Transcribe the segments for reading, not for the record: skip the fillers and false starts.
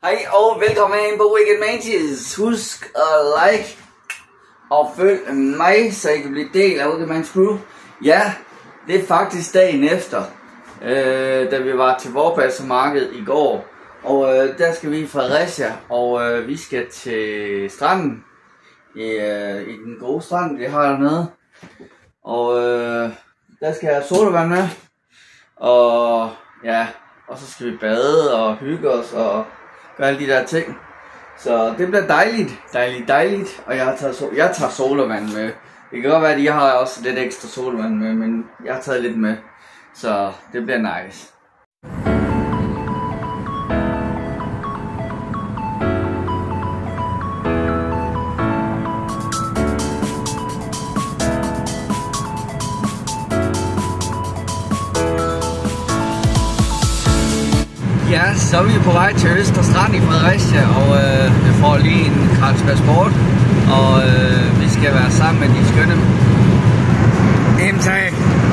Hej og velkommen ind på Weekend Manches. Husk at like og følg mig, så I kan blive del af Weekend Manches crew. Ja, det er faktisk dagen efter, da vi var til Vorbasse-markedet i går. Og der skal vi i Fredericia, og vi skal til stranden. I den gode strand, vi har dernede. Og der skal jeg have sodavand med. Og ja, og så skal vi bade og hygge os og gøre alle de der ting. Så det bliver dejligt. Og jeg tager sodavand med. Det kan godt være, at jeg har også lidt ekstra sodavand med, men jeg har taget lidt med. Så det bliver nice. Ja, så er vi på vej til Østre Strand i Fredericia, og vi får lige en Carlsberg Sport, og vi skal være sammen med de skønne indtag.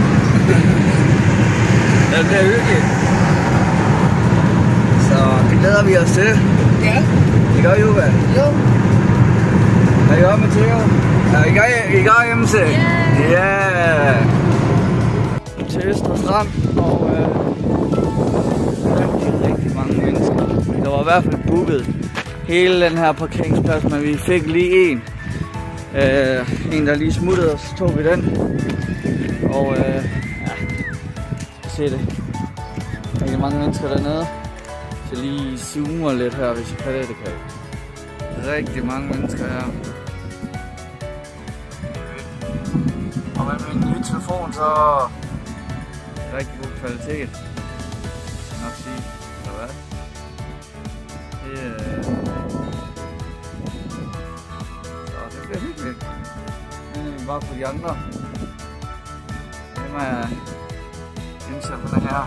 Det bliver hyggeligt. Så det glæder vi os til. Ja. Det gør Juba. Jo. Er I godt, Matteo? Er I godt hjemme til? Ja. Til Østre Strand, og rigtig mange mennesker. Der var i hvert fald booket hele den her parkeringsplads, men vi fik lige en der lige smuttede, og så tog vi den. Og ja, se det. Rigtig mange mennesker dernede. Så lige zoomer lidt her, hvis I kan det, kan I. Rigtig mange mennesker her. Og med min nye telefon, så er det rigtig god kvalitet. Nok sige, eller hvad? Så det bliver hyggeligt. Bare for de andre. Dem er indsat på den her.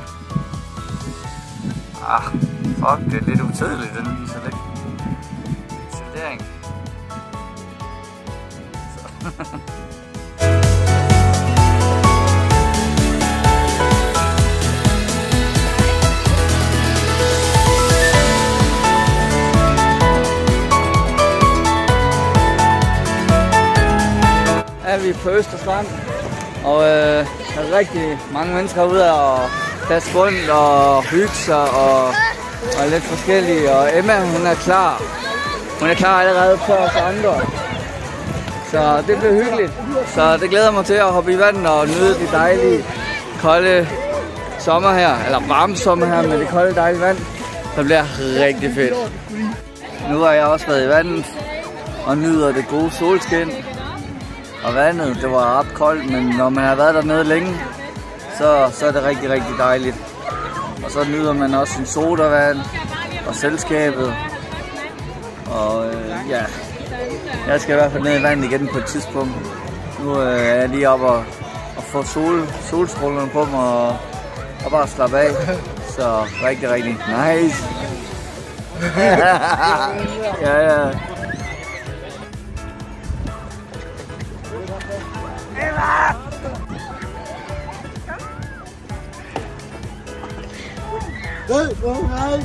Fuck, det er lidt utædeligt, den viser lidt isolering. Så. Er vi på Østre Strand, og der er rigtig mange mennesker ude og plads rundt og hygge sig og lidt forskellige. Og Emma, hun er klar. Hun er klar allerede på os andre. Så det bliver hyggeligt. Så det glæder mig til at hoppe i vandet og nyde de dejlige, kolde sommer her. Eller varme sommer her med det kolde, dejlige vand. Det bliver rigtig fedt. Nu har jeg også været i vandet og nyder det gode solskin. Og vandet, det var ret koldt, men når man har været dernede længe, så er det rigtig dejligt. Og så nyder man også en sodavand og selskabet. Og ja, jeg skal i hvert fald ned i vandet igen på et tidspunkt. Nu er jeg lige oppe og få solstrålerne på mig og bare slappe af. Så rigtig nice. Ja. Hey, hey.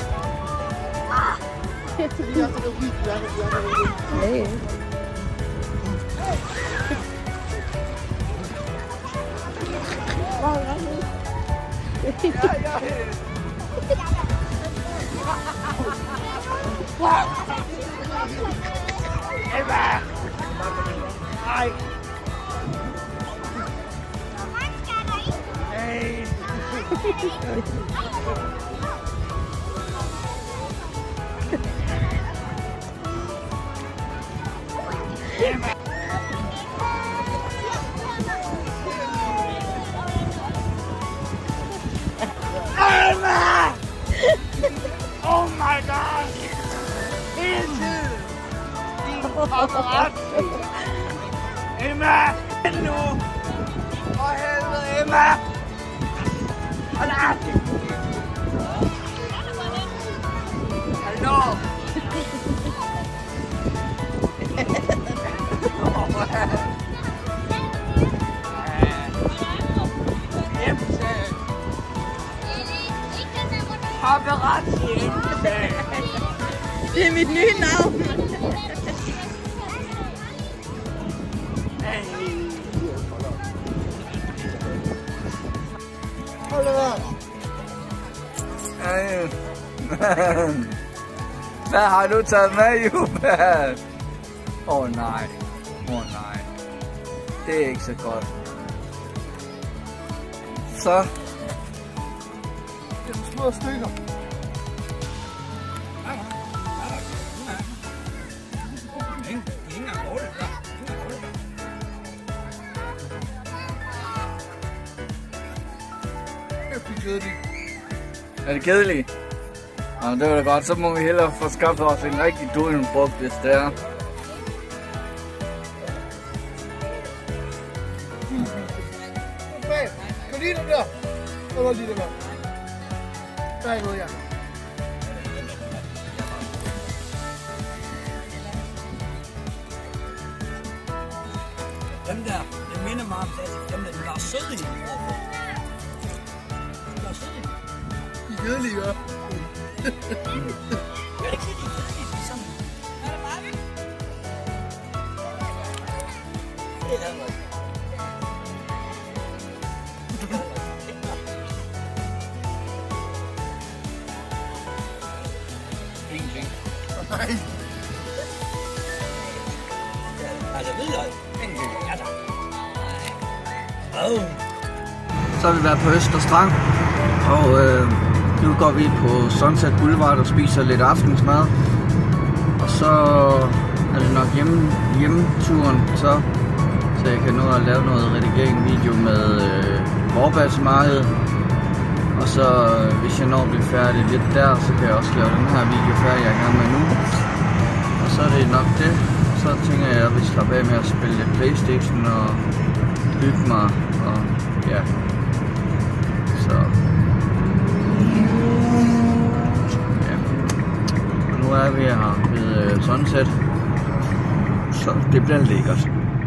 Emma! Oh my god! Hele tiden! Din paparazzi! Emma! Nu! For helvede, Emma! Hold op! Hallo! Paparazzi. Det er mit nye navn. Hold da op. Hvad har du taget med, Juba? Åh nej. Åh nej. Det er ikke så godt. Så. Det er små stykker. Er det kedeligt? Jamen, det var da godt. Så må vi hellere få skaffet os en rigtig duelbrugt, hvis det er. Bag, kan du lide dem der? Jeg kan godt lide dem der. Der er noget, ja. Dem der, det minder mig om det, dem der, der er søde i. Der er søde i. De er kedelige, ja. Jeg kan ikke se, de er kedelige, de er sådan. Er det bare vildt? Det er det. Ingenting. Nej. Altså, hvidløg. Ingenting. Ja, tak. Så har vi været på Øster Strand, og nu går vi på Sunset Boulevard og spiser lidt aftensmad. Og så er det nok hjemmeturen, så jeg kan nå at lave noget redigering-video med Vorbasse-markedet. Og så hvis jeg når at blive færdig lidt der, så kan jeg også lave den her video færdig, jeg er i gang med nu. Og så er det nok det. Så tænker jeg, at jeg vil slappe af med at spille lidt PlayStation og hygge mig. Og ja. Så. Ja. Og nu er vi her ved Sunset. Så det bliver lækkert.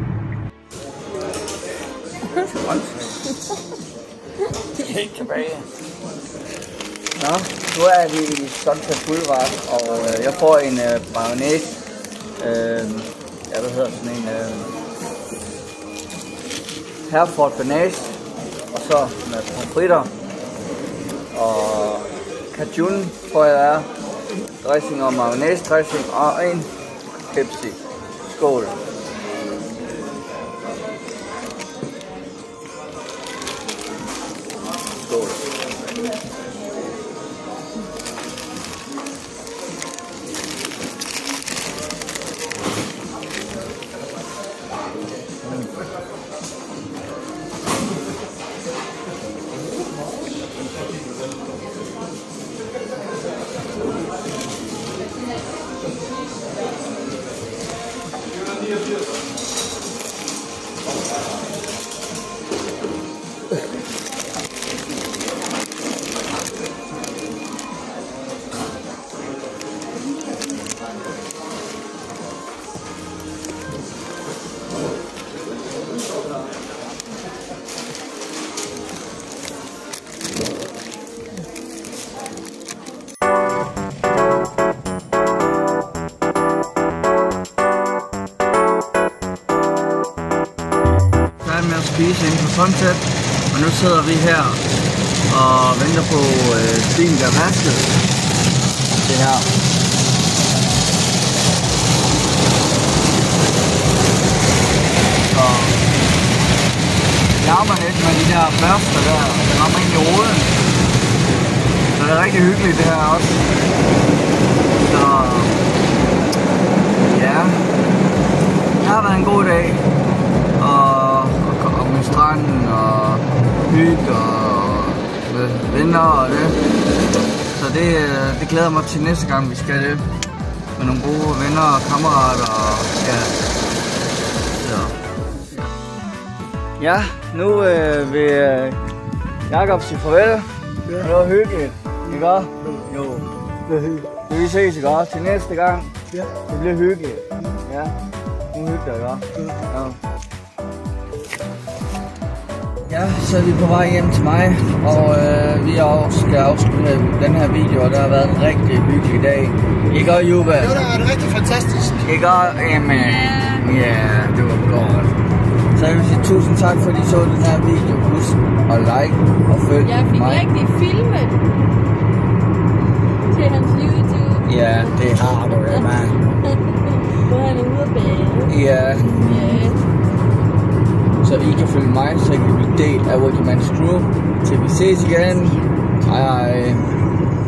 Helt tilbage. Nå, nu er vi i Sunset Boulevard, og jeg får en mayonnaise. Ja, hvad hedder sådan en? Herford Banage, og så med pomfritter og cajun, tror jeg er, dressing og mayonnaise dressing og en Pepsi. Skål! Skål! Spise inde på Sunset, og nu sidder vi her og venter på bilen der vasket. Det her. Så larmer lidt med de der børster der, der rammer ind i roden. Så det er rigtig hyggeligt det her også. Så ja, det har været en god dag. Og med stranden og hygge og med venner og det. Så det glæder mig til næste gang vi skal det. Med nogle gode venner og kammerater og ja. Så. Ja, nu vil Jakob sige farvel. Ja. Det var hyggeligt, ikke også? Jo. Det er hyggeligt. Så vi ses, ikke også? Til næste gang. Ja. Det bliver hyggeligt. Ja. Nu hygger jeg, ikke også? Ja. Ja, så er vi på vej hjem til mig, og vi skal afslutte den her video, og der har været en rigtig hyggelig dag. Ikke også, Juba? Jo, det er rigtig fantastisk. Ikke også, Emma? Ja, det var godt. Så jeg vil sige tusind tak, fordi I så den her video. Husk at like og følg mig. Jeg fik rigtig filmet til hans YouTube. Ja, det har du, Emma. Hvor han er ude at bage. Ja. Ja. Så I kan følge mig, så I kan blive del af Wikimans Crew. Til vi ses igen. Hej hej.